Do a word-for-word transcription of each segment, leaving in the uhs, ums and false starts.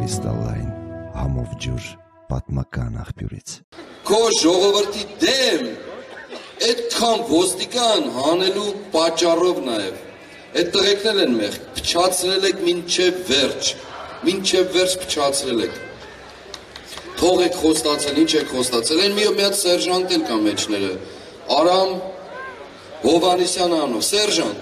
կրիստալային համով ջուր պատմական աղբյուրից։ Քո ժողովրդի դեմ այդքան ոստիկան հանելու պատճառով նաև այդ տղեկն են մեղ փչացրել եք մինչև վերջ, մինչև վերջ փչացրել եք։ Թողեք խոստացել, ինչ եք խոստացել, այն մի հատ սերժանտ էլ կա մեջները, Արամ Հովանեսյան անունով, սերժանտ,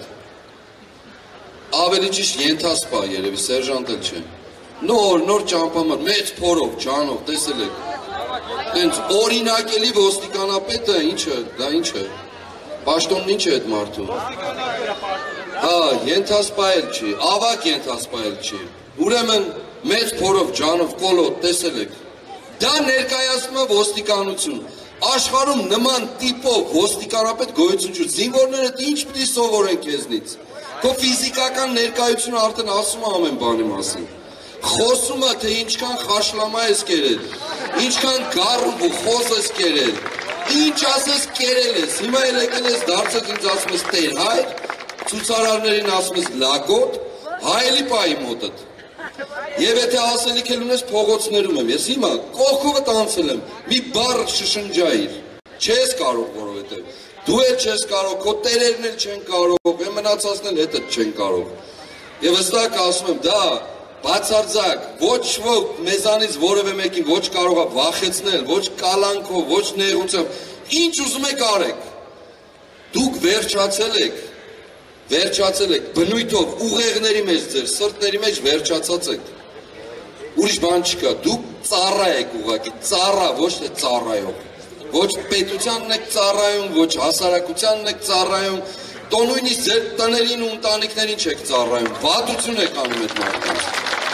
ավելի ճիշտ ենթասպա երևի, սերժանտ էլ չէ, նոր, նոր ճամփամար, մեծ փորով, ջանով, տեսել եք, տենց օրինակելի ոստիկանապետը, ինչը, դա ինչ է, պաշտոնն ինչ է այդ մարդու, հա, ենթասպա էլ չի, ավակ ենթասպա էլ չի, ուրեմն մեծ փորով, ջանով, կոլոտ, տեսել եք, դա ներկայացնում է ոստիկանություն, աշխարհում նման տիպով ոստիկանապետ գոյություն չունի, զինվորները ինչ պիտի սովորեն քեզնից, քո ֆիզիկական ներկայությունը արդեն ասում է ամեն բանի մասին, խոսում է թե ինչքան խաշլամա ես կերել, ինչքան գառն ու խոս ես կերել, ինչ ասես կերել ես, հիմա էլ եկել ես դարձեք ինձ ասում ես տեր հայր, ցուցարարներին ասում ես լագոտ, հայելի պայի մոտդ, եւ եթե ասելիք էլ ունես փողոցներում եմ, ես հիմա կողքովդ անցել եմ, մի բառ շշնջայիր, չես կարող որովհետեւ, դու էլ չես կարող, քո տերերն էլ չեն կարող, եմ մնացածն էլ հետդ չեն կարող, եւ հստակ ասում եմ, դա բացարձակ, ոչ ոք մեզանից որևէ մեկին ոչ կարող է վախեցնել, ոչ կալանքով, ոչ նեղությամբ, ինչ ուզում եք արեք, դուք վերջացել եք, վերջացել եք, բնույթով, ուղեղների մեջ ձեր, սրտների մեջ վերջացած եք, ուրիշ բան չկա, դուք ծառա եք ուղղակի, ծառա, ոչ թե ծառայող, ոչ պետությանն եք ծառայում, ոչ հասարակությանն եք ծառայում, տո նույնիսկ ձեր տներին ու ընտանիքներին չեք ծառայում, վատություն եք անում այդ մարդկանց։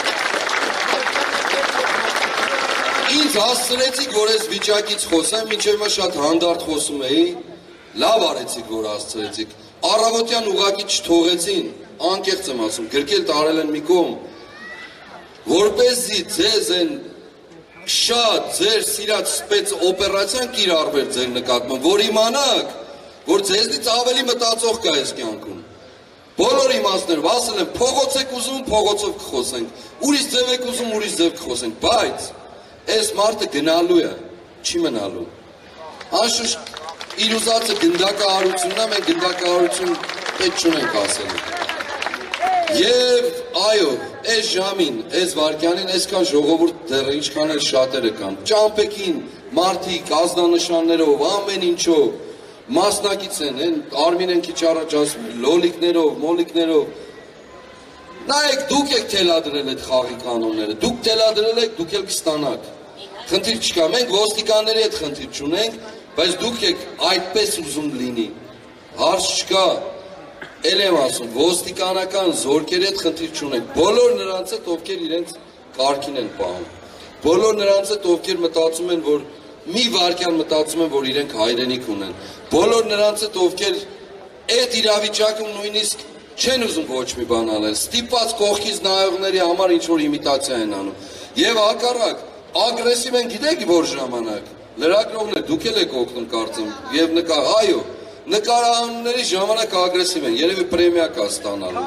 Ինձ հասցրեցիք, որ ես վիճակից խոսեմ, մինչև հիմա շատ հանդարտ խոսում էի, լավ արեցիք, որ հասցրեցիք, առավոտյան ուղղակի չթողեցին, անկեղծ եմ ասում, գրկել տարել են մի կողմ, որպեսզի ձեզ են շատ ձեր սիրած սպեց օպերացիան կիրառվեր ձեր նկատմամբ, որ իմանաք, որ ձեզնից ավելի մտածող կա այս կյանքում։ Բոլոր իմաստներով ասել եմ, փողոց եք ուզում, փողոցով կխոսենք, ուրիշ ձև եք ուզում, ուրիշ ձև կխոսենք, բայց այս մարդը գնալու է, չի մնալու։ Անշուշտ իր ուզածը գնդակահարությունն է, մենք գնդակահարություն պետք չունենք ասել։ Եվ այո, այս ժամին, այս վարքյանին, այսքան ժողովուրդ դեռ ինչքան էլ շատերը կան, ճամփեքին, մարդիկ, ազդանշաններով, ամեն ինչով, մասնակից են, են Արմինեն քիչ առաջ ասում, լոլիկներով, մոլիկներով, նայեք, դուք եք թելադրել այդ խաղի կանոնները, դուք թելադրել եք, դուք էլ կստանաք, խնդիր չկա, մենք ոստիկանների հետ խնդիր չունենք, բայց դուք եք այդպես ուզում լինի, հարց չկա, էլ եմ ասում, ոստիկանական զորքերի հետ խնդիր չունենք, բոլոր նրանց հետ, ովքեր իրենց կարգին են պահում, բոլոր նրանց հետ, ովքեր մտածում են, որ մի վարքյան մտածում են, որ իրենք հայրենիք ունեն, բոլոր նրանց հետ, ովքեր այդ իրավիճակում նույնիսկ չեն ուզում ոչ մի բան անել, ստիպված կողքից նայողների համար ինչ-որ իմիտացիա են անում, և հակառակ, ագրեսիվ են գիտեք որ ժամանակ, լրագրողներ դուք էլ եք օգնում կարծեմ, և նկար, այո, նկարահանումների ժամանակ ագրեսիվ են, երևի պրեմիա կա ստանալու։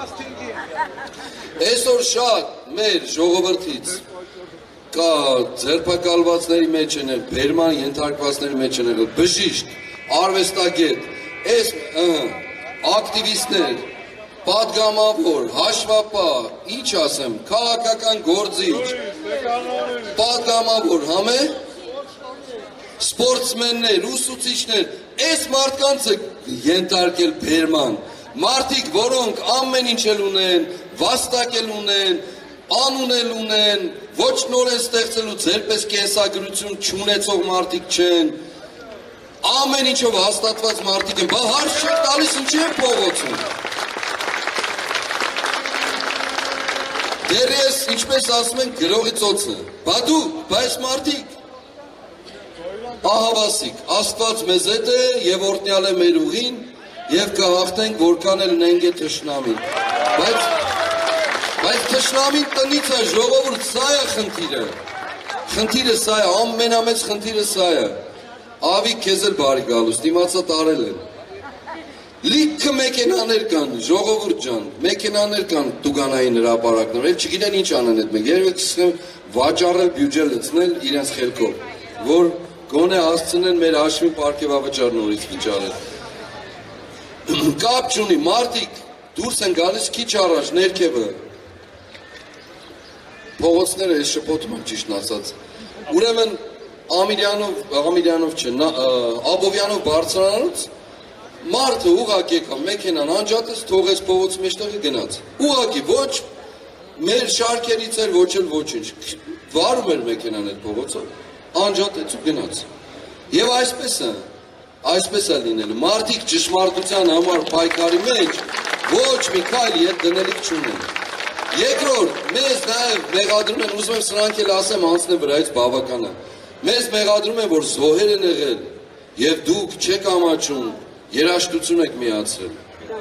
Այսօր շատ մեր ժողովրդից կա ձերբակալվածների մեջ են եղել, բերման ենթարկվածների մեջ են եղել, բժիշկ, արվեստագետ, այս ակտիվիստներ, պատգամավոր, հաշվապահ, ինչ ասեմ, քաղաքական գործիչ, պատգամավոր, համե, սպորտսմեններ, ուսուցիչներ, այս մարդկանց է ենթարկել բերման, մարդիկ, որոնք ամեն ինչ էլ ունեն, վաստակ էլ ունեն, անուն էլ ունեն, ոչ նոր են ստեղծելու ձերպես կենսագրություն չունեցող մարդիկ չեն, ամեն ինչով հաստատված մարդիկ են, բա հարց չեք տալիս ինչի են փողոցում։ Դեռ ես, ինչպես ասում են, գրողի ծոցը, բա դու, բա այս մարդիկ, ահավասիկ, Աստված մեզ հետ է և օրհնյալ է մեր ուղին և կհաղթենք որքան էլ նենք է թշնամին, բայց Բայց թշնամին տնից է, ժողովուրդ, սա է խնդիրը, խնդիրը սա է, ամենամեծ խնդիրը սա է, ավիկ քեզ էլ բարի գալուս, դիմացա տարել են, Լիքը մեքենաներ կան, ժողովուրդ ջան, մեքենաներ կան տուգանային հրապարակներ, էլ չգիտեն ինչ անեն այդ մեկ, երևի կսկեմ վաճառել բյուջե լցնել իրենց խելքով, որ գոնե հասցնեն մեր հաշվին պարգևավճար նորից վճարել։ Կապ չունի, մարդիկ դուրս են գալիս քիչ առաջ ներքևը։ Փողոցները ես շփոթում եմ ճիշտն ասած։ Ուրեմն Ամիրյանով, Ամիրյանով չէ, Աբովյանով բարձրանալուց մարդը ուղղակի եկավ մեքենան անջատեց, թողեց փողոցի մեջտեղը գնաց։ Ուղղակի ոչ մեր շարքերից էր, ոչ էլ ոչինչ։ Վարում էր մեքենան այդ փողոցով, անջատեց ու գնաց։ Եվ այսպես է, այսպես է լինել։ Մարդիկ ճշմարտության համար պայքարի մեջ ոչ մի քայլ ետ դնելիք չունեն։ Երկրորդ, մեզ նաև մեղադրում են, ուզում եմ սրանք էլ ասեմ, անցնեմ վրայից բավական է։ Մեզ մեղադրում են, որ զոհեր են եղել, եւ դուք չեք ամաչում, երաժշտություն եք միացրել։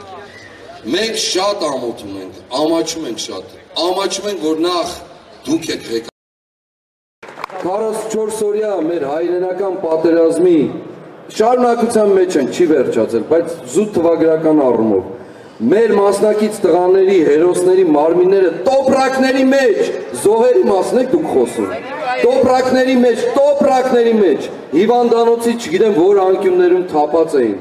Մենք շատ ամոթում ենք, ամաչում ենք շատ, ամաչում ենք, որ նախ դուք եք ղեկավարում։ քառասունչորս օրյա մեր հայրենական պատերազմի շարունակության մեջ են, չի վերջացել, բայց զուտ թվագրական առումով մեր մասնակից տղաների, հերոսների մարմինները տոպրակների մեջ, զոհերի մասն եք դուք խոսում, տոպրակների մեջ, տոպրակների մեջ, հիվանդանոցի չգիտեմ որ անկյուններում թափած էին։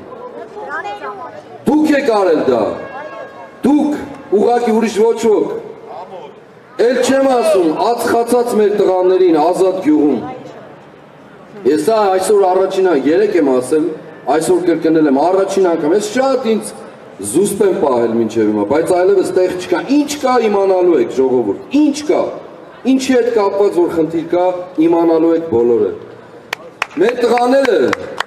Դուք եք արել դա, դուք, ուղղակի ուրիշ ոչ ոք, էլ չեմ ասում, ածխացած մեր տղաներին ազատ գյուղում։ Ես այսօր առաջին անգամ, երեք եմ ասել, այսօր կրկնել եմ, առաջին անգամ, ես շատ ինձ զուսպ եմ պահել մինչև հիմա, բայց այլևս տեղ չկա, ինչ կա իմանալու եք ժողովուրդ, ինչ կա, ինչի հետ կապված որ խնդիր կա, իմանալու եք բոլորը։ Մեր տղաները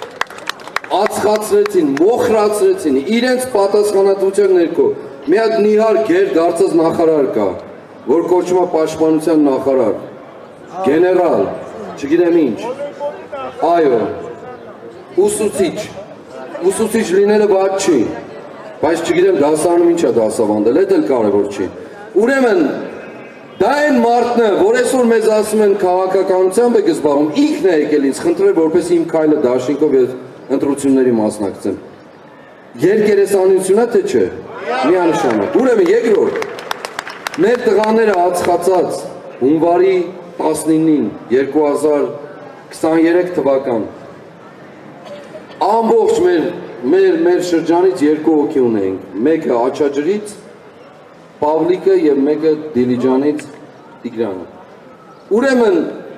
ածխացրեցին, մոխրացրեցին, իրենց պատասխանատվության ներքո, մի հատ նիհար գեր դարձած նախարար կա, որ կոչվում է պաշտպանության նախարար, գեներալ, չգիտեմ ինչ, այո, ուսուցիչ, ուսուցիչ լինելը վատ չի, բայց չգիտեմ դասարանում ինչ է դասավանդել, էդ էլ կարևոր չի։ Ուրեմն, դա են մարդն է, որ այսօր մեզ ասում են քաղաքականությամբ եք զբաղվում, ինքն է եկել ինձ խնդրել, որպես իմ քայլը դաշինքով եւ ընտրությունների մասնակցեմ։ Երկերեսանությունա թե չէ։ Միանշանակ։ Ուրեմն երկրորդ, մեր տղաները ածխացած հունվարի տասնինին երկու հազար քսաներեք թվական ամբողջ մեր Մեր մեր շրջանից երկու հոգի ունենք, մեկը Աչաջրից, Պավլիկը եւ մեկը Դիլիջանից Տիգրանը։ Ուրեմն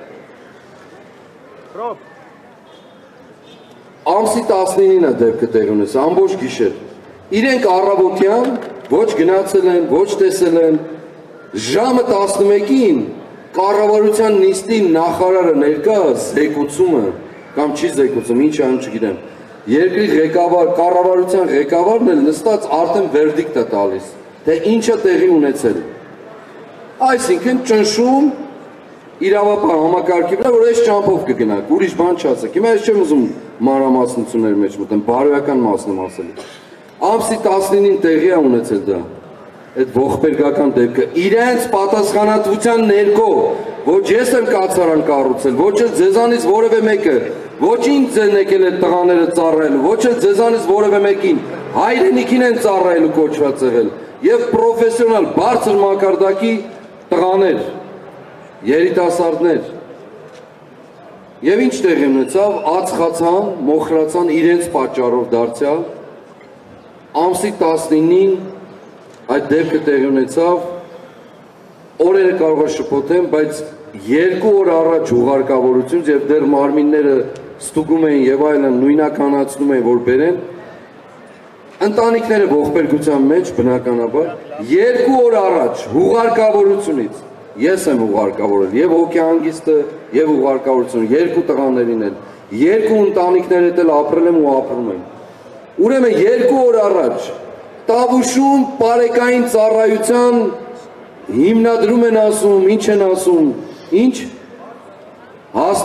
ամսի տասնինին է դեպքը տեղի ունեցել, ամբողջ գիշեր։ Իրենք առավոտյան ոչ գնացել են, ոչ տեսել են, ժամը տասնմեկին կառավարության նիստի նախարարը ներկա զեկուցումը կամ չի զեկուցում, ինչ անում չգիտեմ։ Երկրի ղեկավար, կառավարության ղեկավարն էլ նստած արդեն վերդիկտ է տալիս, թե ինչը տեղի ունեցել։ Այսինքն ճնշում իրավապահ համակարգի վրա, որ այս ճամփով կգնանք, ուրիշ բան չասեք։ Հիմա ես չեմ ուզում մանրամասնությունների մեջ մտնել, բարոյական մասն եմ ասել։ Ամսի տասնինին տեղի է ունեցել դա, այդ ողբերգական դեպքը, իրենց պատասխանատվության ներքո, ոչ ես եմ կացարան կառուցել, ոչ էլ ձեզանից որևէ մեկը, ոչ ինձ են եկել այդ տղաները ծառայելու, ոչ էլ ձեզանից որևէ մեկին, հայրենիքին են ծառայելու կոչված եղել, եւ պրոֆեսիոնալ բարձր մակարդակի տղաներ, երիտասարդներ։ Եվ ինչ տեղի ունեցավ, ածխացան, մոխրացան իրենց պատճառով դարձյալ, ամսի տասնինին այդ դեպքը տեղի ունեցավ, օրերը կարող է շփոթեմ, բայց երկու օր առաջ ուղարկավորությունից եւ դեռ մարմինները ստուգում էին եւ այլն նույնականացնում էին որ բերեն ընտանիքները ողբերգության մեջ բնականաբար երկու օր առաջ ուղարկավորությունից ես եմ ուղարկավորել եւ հոգեհանգիստը եւ ուղարկավորությունը երկու տղաներին են երկու ընտանիքներ հետ էլ ապրել եմ ու ապրում եմ ուրեմն երկու օր առաջ Տավուշում բարեկային ծառայության հիմնադրում են ասում, ինչ են ասում, ինչ հաստ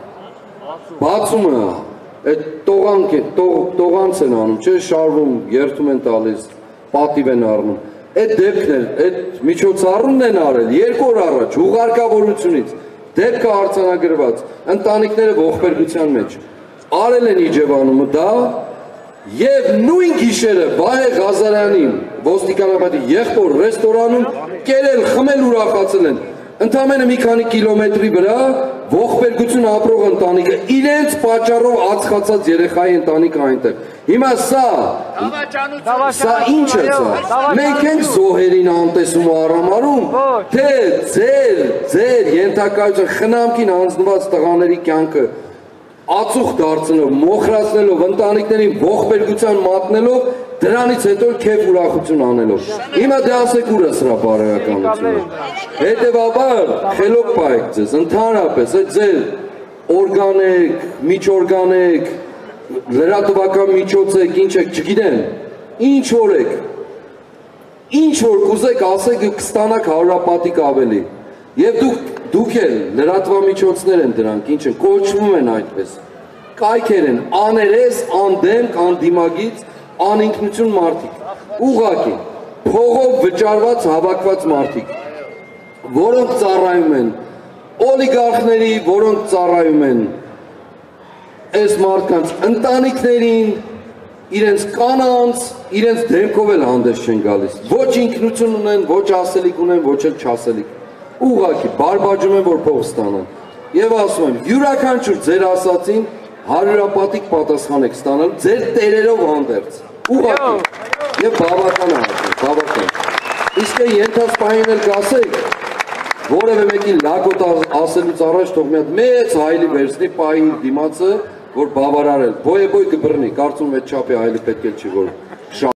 բացումը, այդ տողանք է, տողանց են անում, չէ, շարվում, երթում են տալիս, պատիվ են առնում, այդ դեպքներ, այդ միջոցառումն են արել, երկու օր առաջ, ուղարկավորությունից, դեպքը արձանագրված, ընտանիքները ողբերգության մեջ, արել են Իջևանումը դա, Եվ նույն գիշերը Վահե Ղազարյանի ոստիկանապետի եղբոր ռեստորանում կերել, խմել, ուրախացել են։ Ընդամենը մի քանի կիլոմետրի վրա ողբերգություն ապրող ընտանիքը իրենց պատճառով ածխացած երեխայի ընտանիքը այնտեղ։ Հիմա սա, սա ինչ է սա։ Մենք ենք զոհերին անտեսում ու արամարում, թե ձեր, ձեր ենթակայության խնամքին հանձնված տղաների կյանքը ածուխ դարձնելով, մոխրացնելով, ընտանիքներին ողբերգության մատնելով, դրանից հետո քեֆ ուրախություն անելով։ Հիմա դե ասեք ուր է սրա բարոյականությունը։ Հետևաբար խելոք պայեք ձեզ, ընդհանրապես այդ ձեր օրգան եք, միջօրգան եք, լրատվական միջոց եք, ինչ եք, չգիտեմ, ինչ որ եք, ինչ որ կուզեք ասեք ու կստանաք հարյուրապատիկ ավելի։ Եվ դուք դուք էլ լրատվամիջոցներ են դրանք, ինչ են, կոչվում են այդպես, կայքեր են, աներես, անդեմք, անդիմագից, անինքնություն մարդիկ, ուղղակի, փողով վճարված, հավաքված մարդիկ, որոնք ծառայում են օլիգարխների, որոնք ծառայում են այս մարդկանց ընտանիքներին, իրենց կանանց, իրենց դեմքով էլ հանդես չեն գալիս, ոչ ինքնություն ունեն, ոչ ասելիք ունեն, ոչ էլ չասելիք, ուղղակի բարբաջում են, որ փող ստանան։ Եվ ասում եմ, յուրաքանչյուր ձեր ասածին հարյուրապատիկ պատասխան եք ստանալ, ձեր տերերով հանդերձ, ուղղակի, եւ բավական է, բավական։ Իսկ ենթած պահին էլ կասեք, որևէ մեկին լակոտ ասելուց առաջ թող մի հատ մեծ հայլի վերցնի պահի դիմացը, որ բավարարել, բոյ-բոյ կբռնի, կարծում այդ չափի հայլի պետք է չի, որ